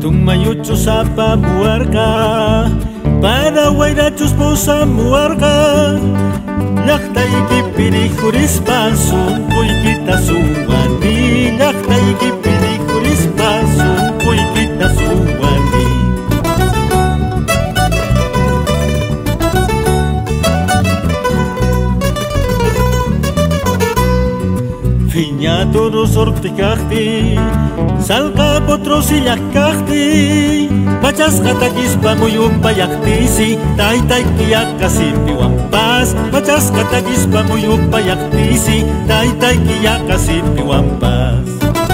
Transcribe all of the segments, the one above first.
Tumayucho sapa muarka para wairachus posa muarka llaqtayki pirikurispa sunquykita suwani llaqtayki pirikurispa sunquykita suwani Fiñato sortikaqti salqa potrosillaqti Pachasqa takispa muyupayaqtisi taytayki yaqasipiwanpas Pachasqa takispa muyupayaqtisi taytayki yaqasipiwanpas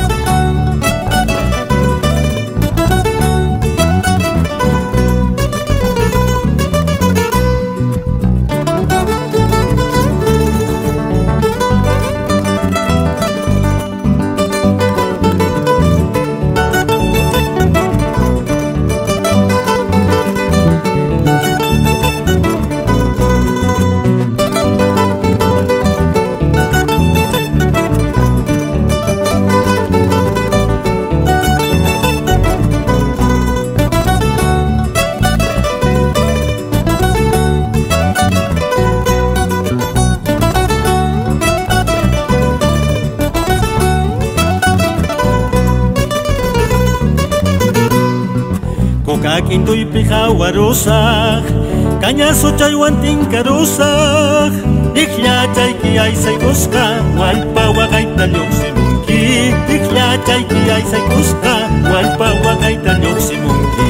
Kakintuypi hawarusaq Kañaso chaywantin karusaq Ikllachayki aysaykusqa Wallpa waqayta lluqsimunki Ikllachayki aysaykusqa Wallpa waqayta lluqsimunki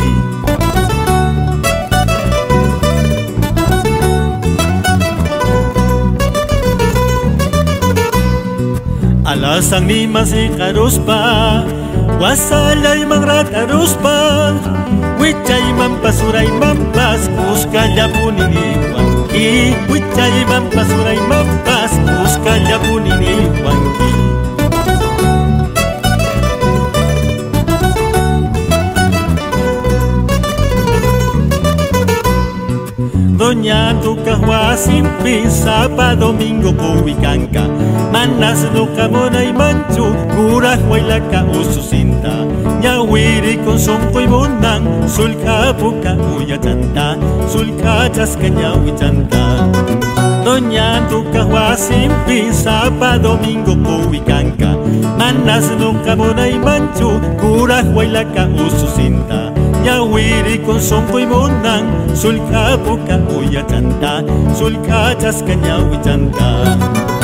Alasan nimasi karuspa Wasallayman rataruspa Wichaymanpas uraymanpas Kuskallapuniniwanki Wichaymanpas uraymanpas Kuskallapuniniwanki Doña tukaq wasinpi sapa domingo puwikanka Manas nuqa munaymanchu kuraq waylaka ususinta Ñawirikun sunquymunan sulka puka uyachanta Sulka chasqa ñawichanta Doña tukaq wasinpi sapa domingo puwikanka Manas nuqa munaymanchu kuraq waylaka ususinta Ñawirikun sunquymunan sulka puka uyachanta Sulka chasqa ñawichanta